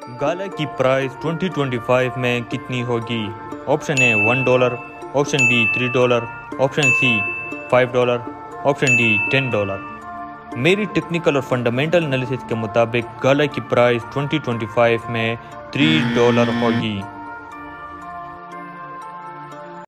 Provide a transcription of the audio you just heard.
गाला की प्राइस 2025 में कितनी होगी? Option A $1, option B $3, option C $5, option D $10। मेरी टेक्निकल और फंडामेंटल एनालिसिस के मुताबिक गाला की प्राइस 2025 में $3 होगी।